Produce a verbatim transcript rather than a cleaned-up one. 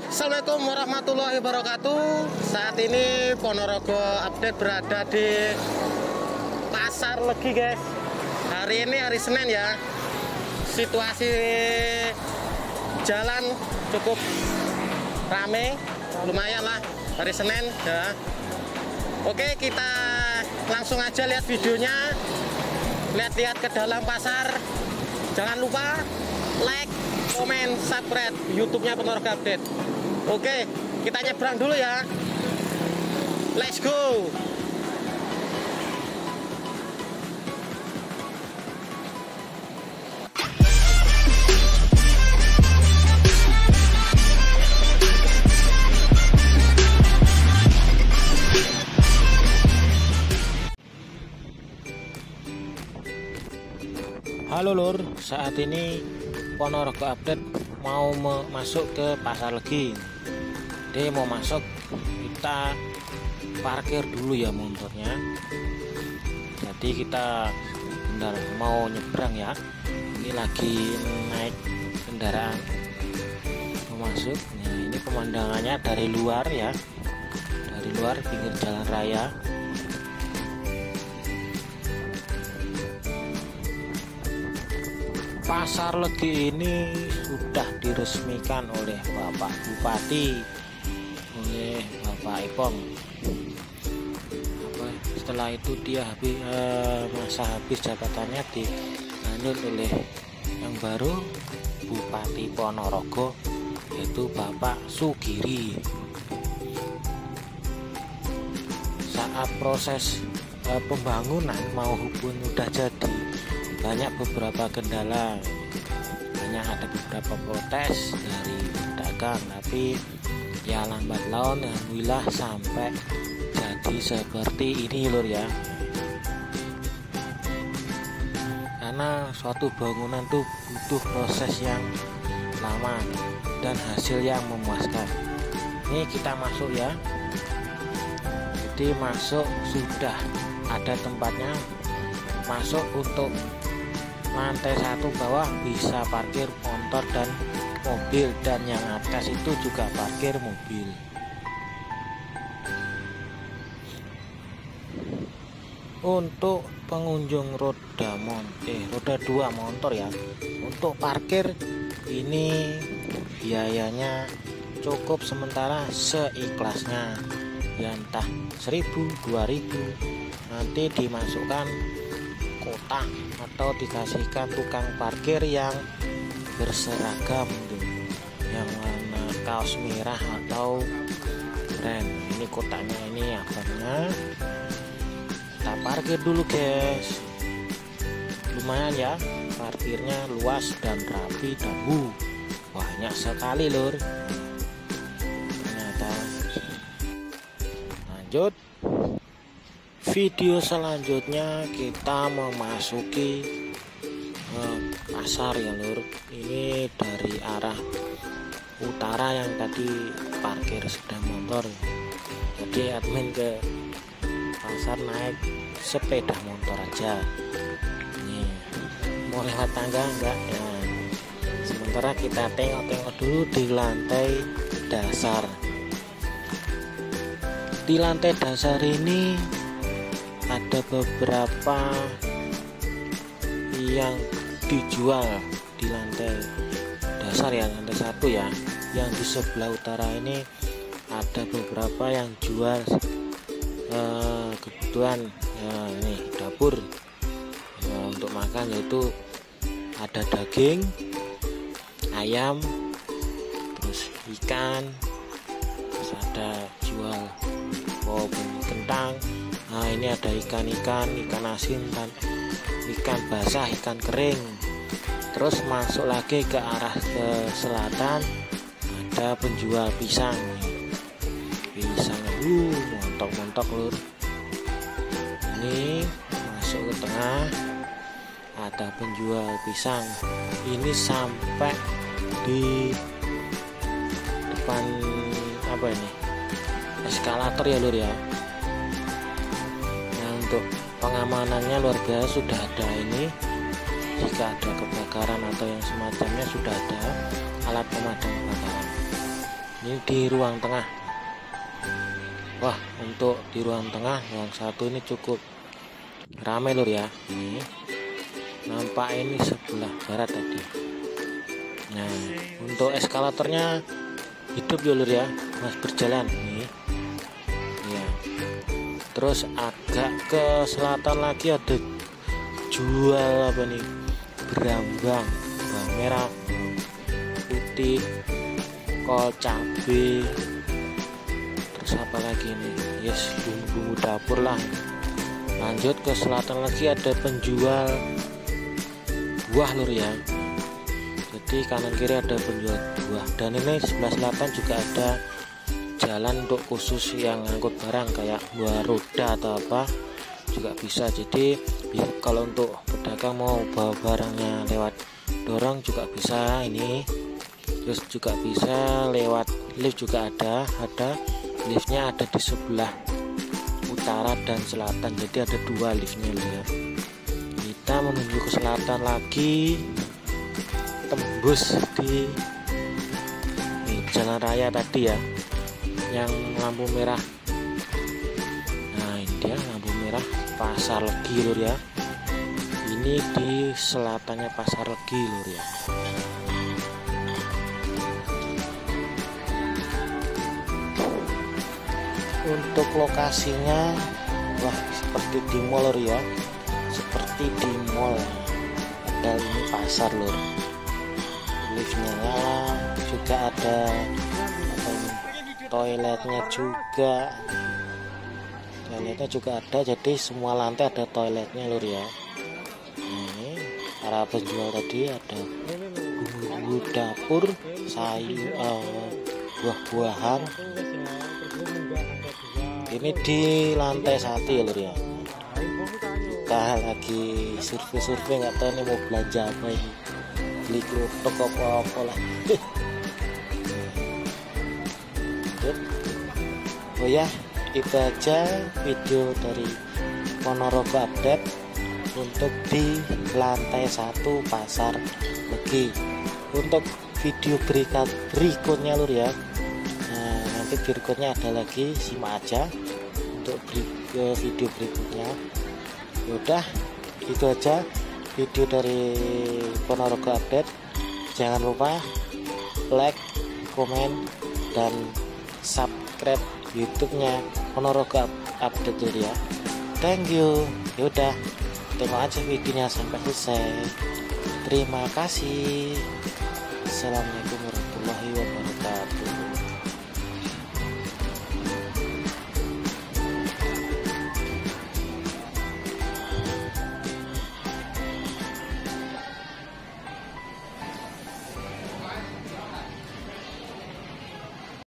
Assalamualaikum warahmatullahi wabarakatuh. Saat ini Ponorogo update berada di Pasar Legi, guys. Hari ini hari Senin ya. Situasi jalan cukup rame, lumayan lah hari Senin ya. Oke, kita langsung aja lihat videonya. Lihat-lihat ke dalam pasar. Jangan lupa like, komen, subscribe YouTube-nya Ponorogo Update. Oke, kita nyebrang dulu ya. Let's go. Halo lur, saat ini Ponorogo Update mau masuk ke Pasar Legi. Dia mau masuk, kita parkir dulu ya motornya. Jadi kita bentar mau nyebrang ya. Ini lagi naik kendaraan mau masuk. Nah, ini pemandangannya dari luar ya, dari luar pinggir jalan raya. Pasar Legi ini sudah diresmikan oleh Bapak Bupati, oleh Bapak Ipong. Apa, setelah itu dia habis eh, masa habis jabatannya dilanjut oleh yang baru Bupati Ponorogo, yaitu Bapak Sugiri. Saat proses eh, pembangunan maupun udah jadi, banyak beberapa kendala, banyak ada beberapa protes dari pedagang, tapi ya lambat laun alhamdulillah sampai jadi seperti ini lur ya. Karena suatu bangunan tuh butuh proses yang lama dan hasil yang memuaskan. Ini kita masuk ya, jadi masuk sudah ada tempatnya. Masuk untuk lantai satu bawah bisa parkir motor dan mobil, dan yang atas itu juga parkir mobil. Untuk pengunjung roda monte, roda dua motor ya, untuk parkir ini biayanya cukup sementara seikhlasnya ya, entah seribu dua ribu, nanti dimasukkan kotak atau dikasihkan tukang parkir yang berseragam tuh, yang warna kaos merah atau keren. Ini kotaknya, ini abangnya. Kita parkir dulu guys. Lumayan ya, parkirnya luas dan rapi dan uh, banyak sekali lur. Ternyata. Lanjut. Video selanjutnya kita memasuki eh, pasar ya lur. Ini dari arah utara yang tadi parkir sepeda motor. Jadi admin ke pasar naik sepeda motor aja. Nih, mau lewat tangga enggak ya. Sementara kita tengok-tengok dulu di lantai dasar. Di lantai dasar ini ada beberapa yang dijual di lantai dasar ya, lantai satu ya. Yang di sebelah utara ini ada beberapa yang jual eh, kebutuhan ya, ini dapur ya, untuk makan, yaitu ada daging ayam, terus ikan, terus ada jual oh, kentang. Nah, ini ada ikan-ikan, ikan asin dan ikan basah, ikan kering. Terus masuk lagi ke arah ke selatan, ada penjual pisang. Pisang, uh, montok-montok lur. Ini masuk ke tengah, ada penjual pisang. Ini sampai di depan apa ini? Eskalator ya lur ya. Untuk pengamanannya luar biasa, sudah ada ini, jika ada kebakaran atau yang semacamnya sudah ada alat pemadam kebakaran. Ini di ruang tengah. Wah, untuk di ruang tengah yang satu ini cukup ramai lur ya. Ini nampak ini sebelah barat tadi. Nah, untuk eskalatornya hidup ya lur ya, masih berjalan nih. Ya. Terus agak ke selatan lagi ada jual apa nih? Berambang, bawang merah, putih, kol cabe, terus apa lagi nih, yes, bumbu-bumbu dapur lah. Lanjut ke selatan lagi ada penjual buah lur ya. Jadi kanan kiri ada penjual buah, dan ini sebelah selatan juga ada jalan untuk khusus yang ngangkut barang kayak buah roda atau apa juga bisa. Jadi kalau untuk pedagang mau bawa barangnya lewat dorong juga bisa ini. Terus juga bisa lewat lift juga ada, ada liftnya ada di sebelah utara dan selatan, jadi ada dua liftnya ya. Kita menuju ke selatan lagi, tembus di nih, jalan raya tadi ya, yang lampu merah. Nah ini dia lampu merah Pasar Legi lur ya. Ini di selatannya Pasar Legi lur ya. Untuk lokasinya, wah seperti di mall lur ya, seperti di mall. Padahal ini pasar lur. Liftnya nyala, juga ada apa ini, toiletnya juga. Toiletnya juga ada, jadi semua lantai ada toiletnya lur ya. Ini para penjual tadi ada bumbu dapur, sayur, uh, buah-buahan. Ini di lantai satu ya lur ya. Kita lagi survei-survei, nggak tahu nih mau belanja apa ini, beli kelotok apa-apa lah. Oh ya, itu aja video dari Ponorogo Update untuk di lantai satu Pasar Legi. Untuk video berikut berikutnya lur ya, nah, nanti berikutnya ada lagi, simak aja untuk video berikutnya. Udah itu aja video dari Ponorogo Update. Jangan lupa like, komen, dan subscribe YouTube-nya Ponorogo Update dulu ya. Thank you. Yaudah, tengok aja videonya sampai selesai. Terima kasih. Assalamualaikum warahmatullahi wabarakatuh.